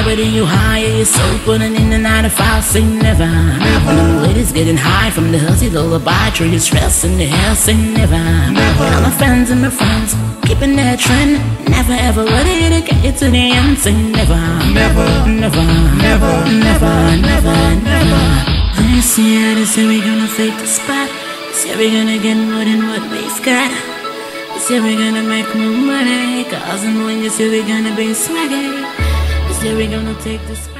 but then you higher, you're so putting in the 9 to 5, say never. When the weight is getting high from the healthy lullaby, trade your stress in the hell, say never. All my fans and my friends, keeping that trend, never ever ready to get you to the end, say never. Never, never, never, never, never, never. I see how they say we gonna fake the spot. This year we gonna get more than what we've got. This year we gonna make more money, cause and when you say we gonna be swaggy. This year we gonna take the spot.